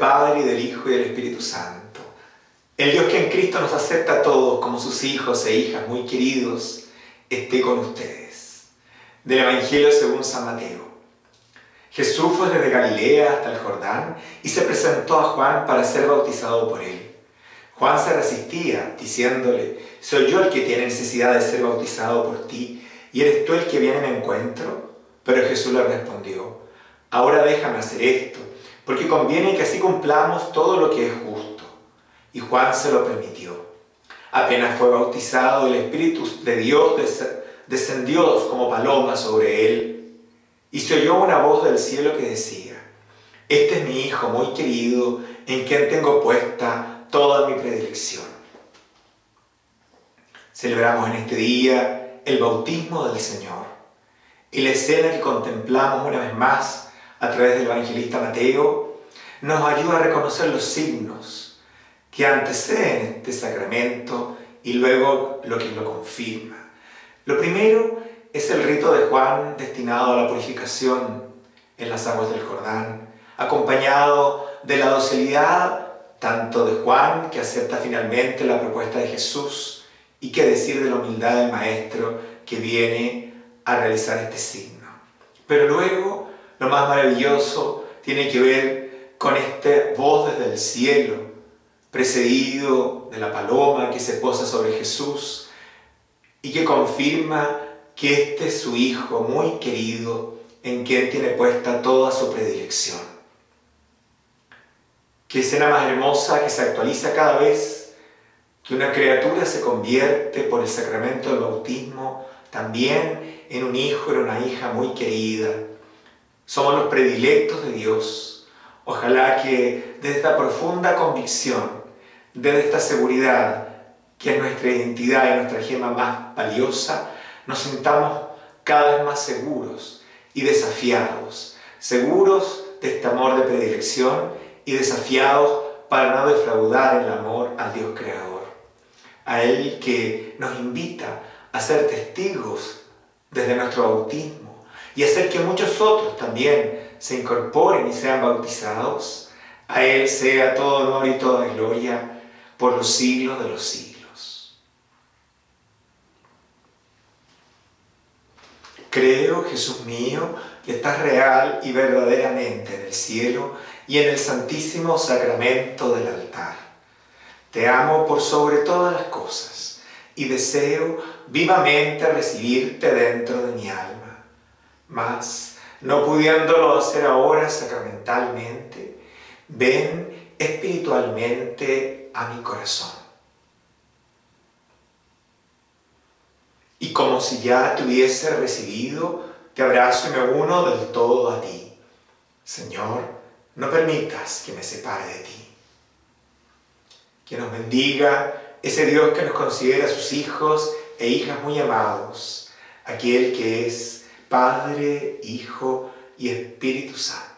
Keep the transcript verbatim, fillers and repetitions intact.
Padre, y del Hijo, y del Espíritu Santo. El Dios que en Cristo nos acepta a todos como sus hijos e hijas muy queridos, esté con ustedes. Del Evangelio según San Mateo. Jesús fue desde Galilea hasta el Jordán y se presentó a Juan para ser bautizado por él. Juan se resistía, diciéndole: ¿soy yo el que tiene necesidad de ser bautizado por ti, y eres tú el que viene en mi encuentro? Pero Jesús le respondió: ahora déjame hacer esto, porque conviene que así cumplamos todo lo que es justo. Y Juan se lo permitió. Apenas fue bautizado, el Espíritu de Dios descendió como paloma sobre él, y se oyó una voz del cielo que decía: este es mi Hijo muy querido, en quien tengo puesta toda mi predilección. Celebramos en este día el bautismo del Señor, y la escena que contemplamos una vez más a través del evangelista Mateo nos ayuda a reconocer los signos que anteceden este sacramento y luego lo que lo confirma. Lo primero es el rito de Juan destinado a la purificación en las aguas del Jordán, acompañado de la docilidad tanto de Juan, que acepta finalmente la propuesta de Jesús, y qué decir de la humildad del Maestro que viene a realizar este signo. Pero luego, lo más maravilloso tiene que ver con esta voz desde el cielo, precedido de la paloma que se posa sobre Jesús y que confirma que este es su Hijo muy querido, en quien tiene puesta toda su predilección. Qué escena más hermosa que se actualiza cada vez que una criatura se convierte por el sacramento del bautismo también en un hijo, en una hija muy querida. Somos los predilectos de Dios. Ojalá que desde esta profunda convicción, desde esta seguridad, que es nuestra identidad y nuestra gema más valiosa, nos sintamos cada vez más seguros y desafiados, seguros de este amor de predilección y desafiados para no defraudar el amor al Dios Creador, a Él que nos invita a ser testigos desde nuestro bautismo y hacer que muchos otros también se incorporen y sean bautizados. A Él sea todo honor y toda gloria por los siglos de los siglos. Creo, Jesús mío, que estás real y verdaderamente en el cielo y en el santísimo sacramento del altar. Te amo por sobre todas las cosas y deseo vivamente recibirte dentro de mi alma. Mas, no pudiéndolo hacer ahora sacramentalmente, ven espiritualmente a mi corazón. Y como si ya te hubiese recibido, te abrazo y me uno del todo a ti. Señor, no permitas que me separe de ti. Que nos bendiga ese Dios que nos considera sus hijos e hijas muy amados, aquel que es Padre, Hijo y Espíritu Santo.